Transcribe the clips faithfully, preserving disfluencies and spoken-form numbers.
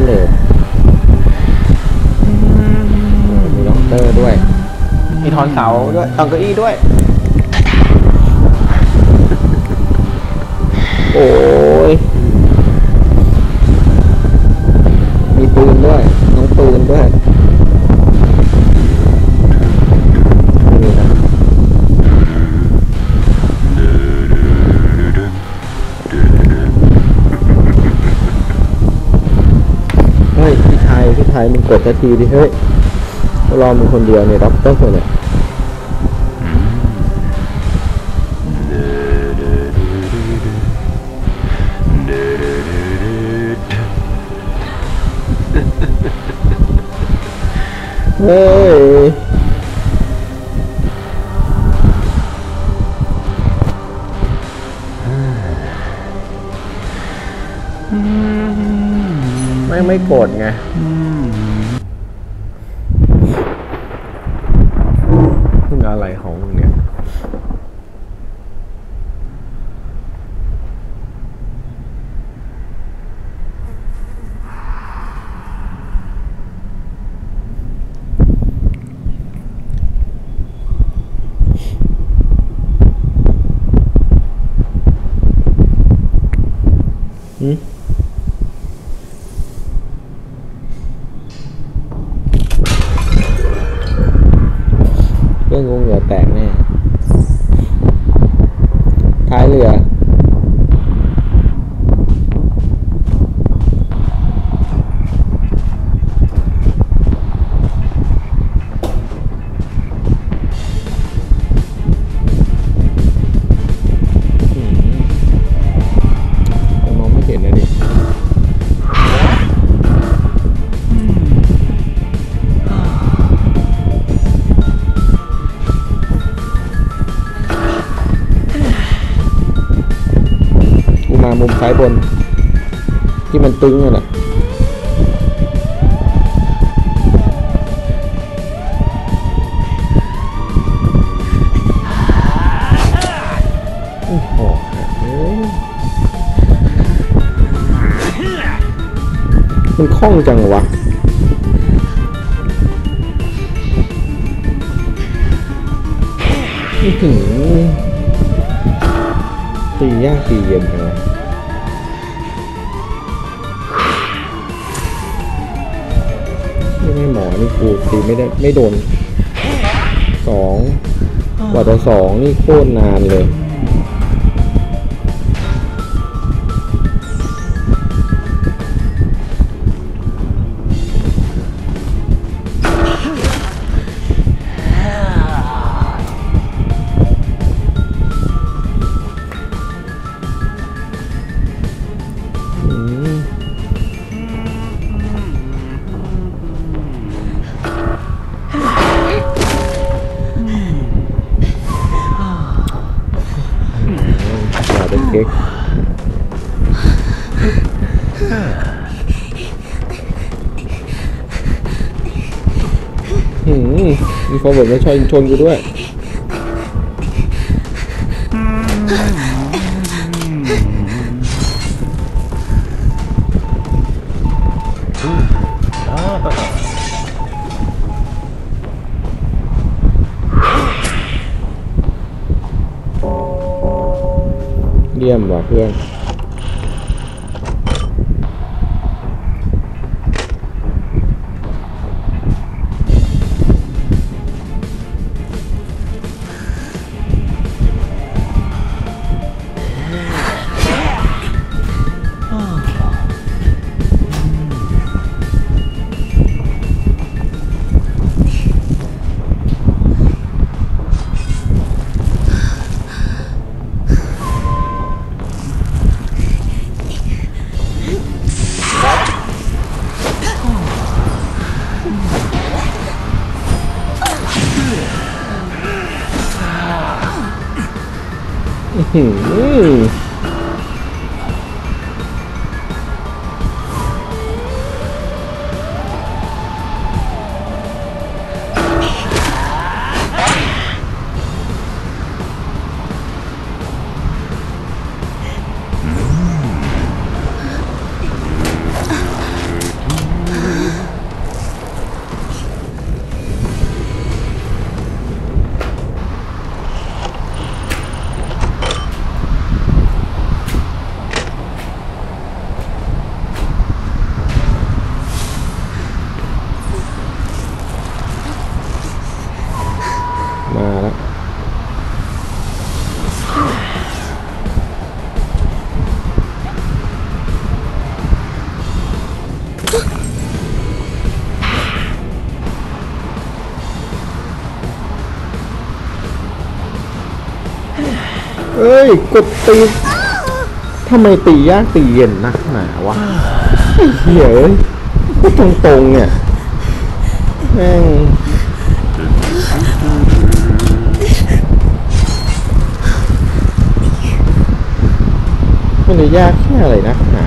เลตมีด็อกเตอร์ด้วยมีถอนเสาด้วยถอนเก้าอี้ด้วยโอ้ยมีปืนด้วยน้องปืนด้วยนี่นะเฮ้ยพี่ไทยพี่ไทยมึงกดนาทีดิเฮ้ยรอมึงคนเดียวเนี่ยด็อกเตอร์คนเนี่ยเฮ้ยไม่ไม่กดไงมึงอะไรของมึงเนี่ยเรื่องงูเหงื่อแตกแน่ท้ายเรือมองไม่เห็นเลยดิมุมซ้ายบนที่มันตึงนั่นแหละโอ้โหมันคล่องจังวะถึงตียากตีเย็นจังวะไม่หมอนี่กูตีไม่ได้ไม่โดนสองกว่าต่อสองนี่โคตรนานเลยเค้กหืมมีฟอร์เวิร์ดมาชนชนกูด้วยเยี่ยมว่ะเพื่อนหืมเอ้ยกดตีทำไมตียากตีเย็นนักหนาวะไอ้เหี้ยเอ้ยพูดตรงๆเนี่ยแม่งมันเลยยากแค่อะไรนักหนา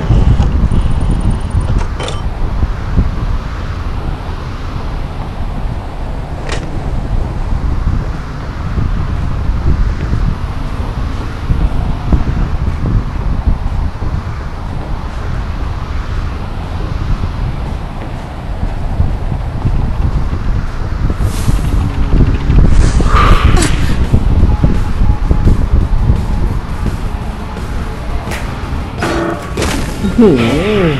หืม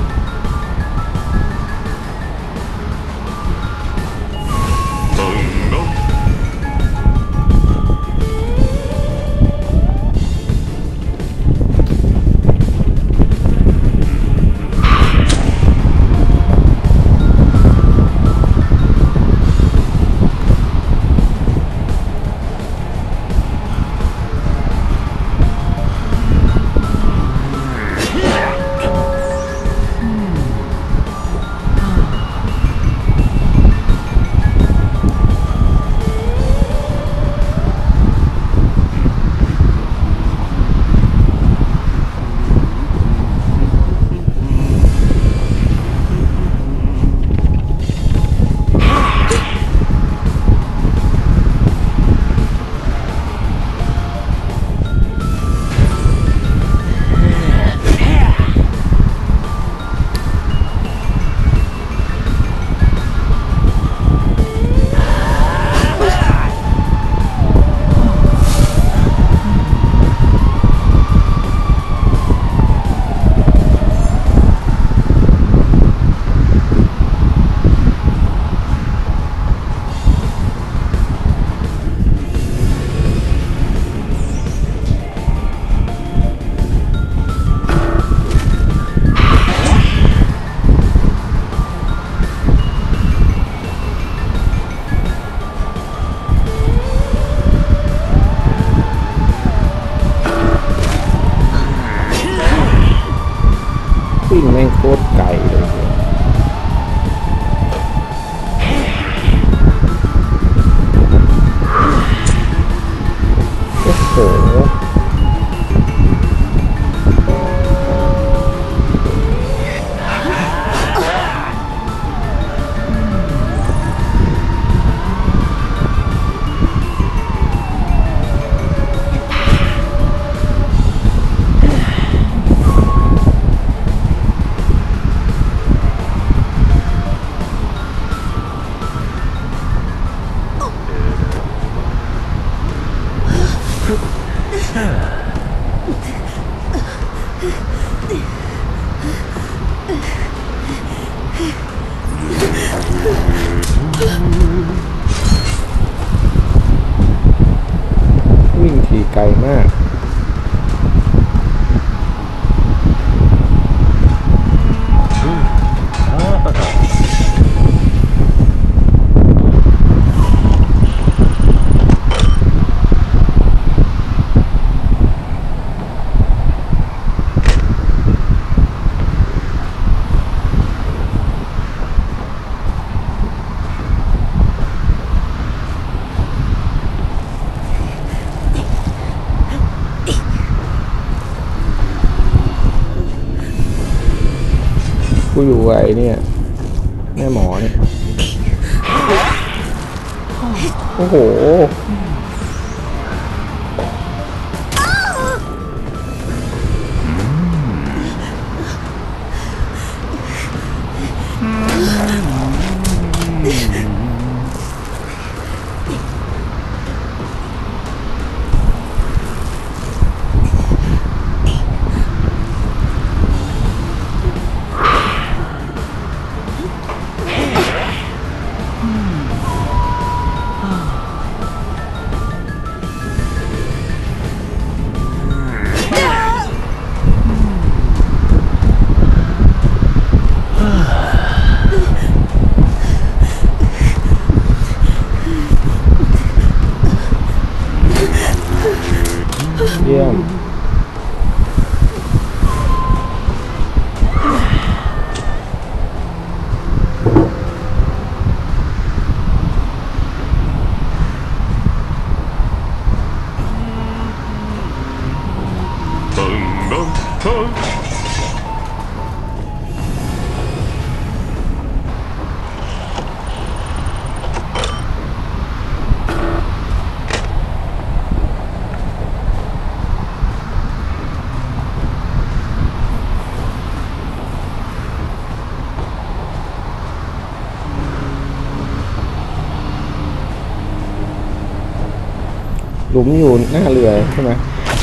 วิ่งแม่งโคตรไกลเลยโอ้โหวิ่งทีไกลมากกูอยู่ไอ้เนี่ยแม่หมอเนี่ยโอ้โหหลุมอยู่หน้าเรือใช่ไหม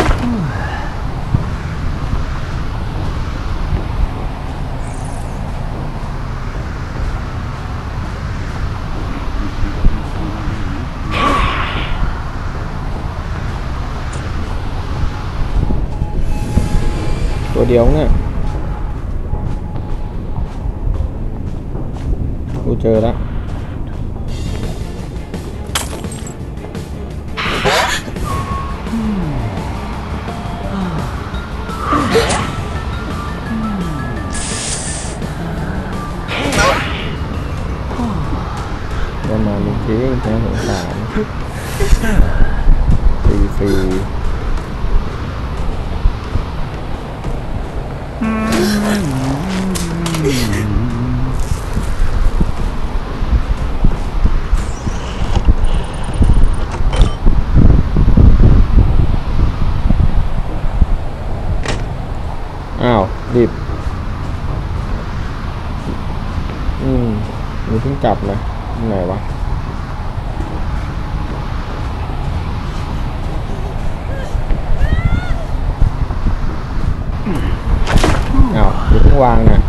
ตัวเดียวเนี่ยกูเจอแล้วประมาณนี้จริงนะสงสารฟรีฟรีอ้าวดิบอืมมีเพิ่งกลับนะไหนวะอ้าวมีเพิ่งวางนะ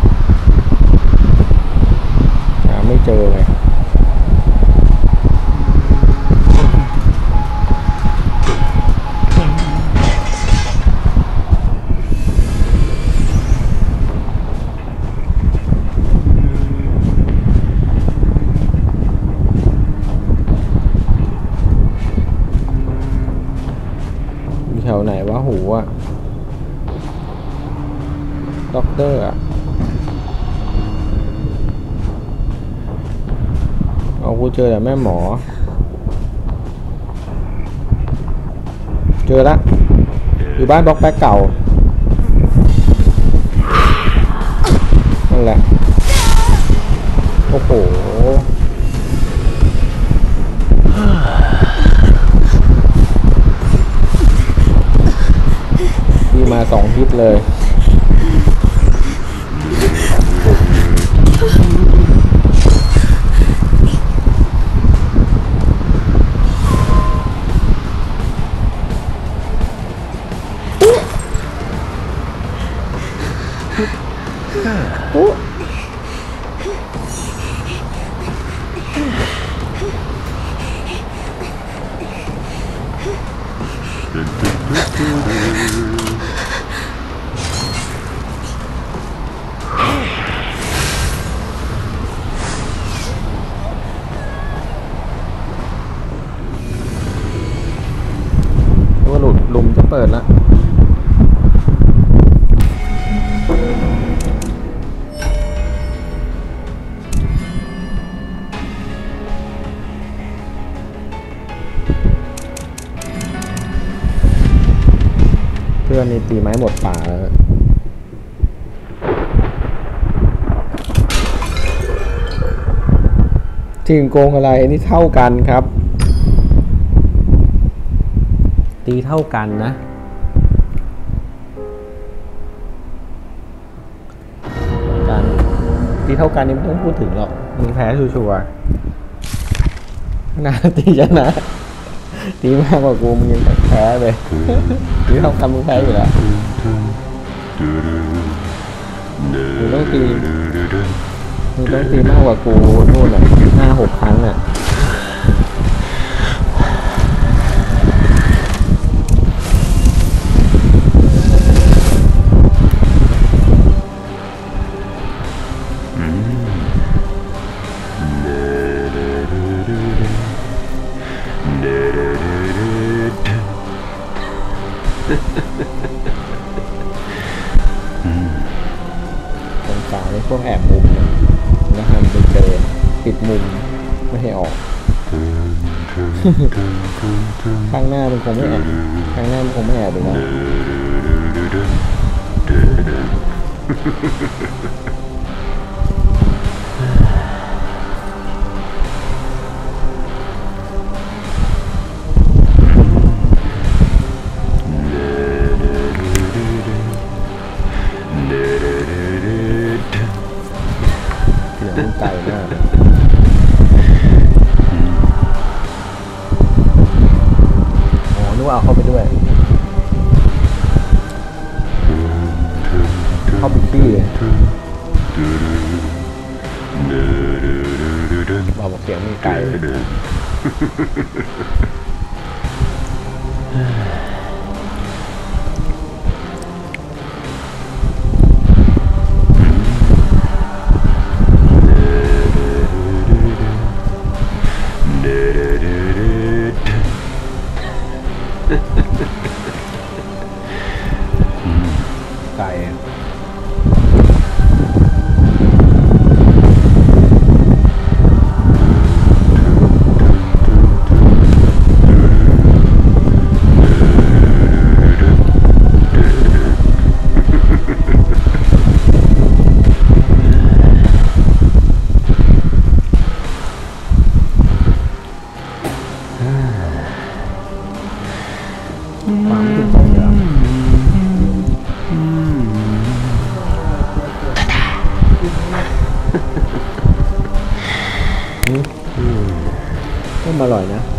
หาไม่เจอเลยแถวไหนวะหูอะด็อกเตอร์อะเอากูเจอแต่แม่หมอเจอละอยู่บ้านบล็อกแป๊กเก่านั่นแหละโอ้โหมีมาสองทิศเลยโอ้ตัวหลุดหลุมจะเปิดแล้วเพื่อนนี่ตีไม้หมดป่าแล้วทีมโกงอะไรนี่เท่ากันครับตีเท่ากันนะการตีเท่ากันนี่ไม่ต้องพูดถึงหรอกมึงแพ้ชัวร์ๆนะตีชนะตีมากกว่ากูมึงยังแพ้เลยตีเท่ากันมึงแพ้อยู่แล้วมึงต้องตีมึงต้องตีมากกว่ากูนู่นอ่ะห้าหกครั้งอ่ะสงสารในพวกแอบมุมนะนะฮะไปเจอปิดมุมไม่ให้ออกข้างหน้ามันคงไม่แอบข้างหน้ามันคงไม่แอบเลยนะไก่มากอ๋อมาเอาเข้าไปด้วยเข้าไปขี้เลยบอกเสียงมีไก่ไก่ฟังถูกต้องอย่างก็อร่อยนะ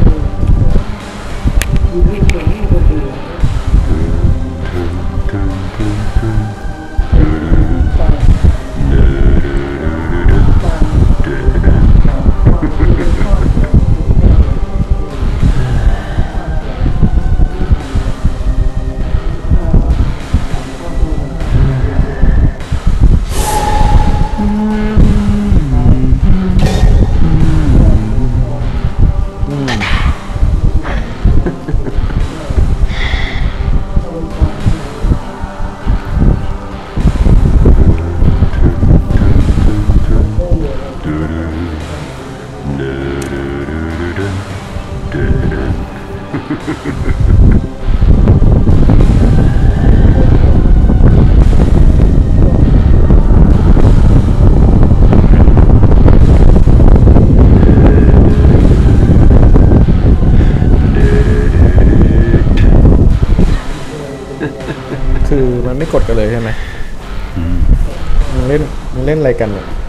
คือมันไม่กดกันเลยใช่ไหมมันเล่นมันเล่นอะไรกันเนี่ย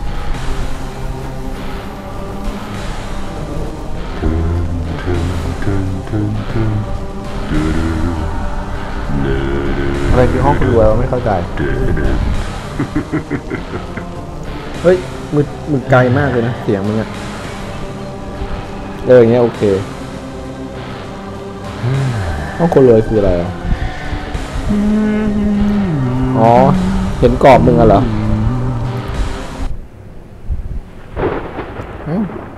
อะไรคือห้องครัวเราไม่เข้าใจเฮ้ยมึงมึงไกลมากเลยนะเสียงมึงอะเอออย่างเงี้ยโอเคห้องครัวเลยคืออะไรอ๋อเห็นกรอบมึงอะเหรอ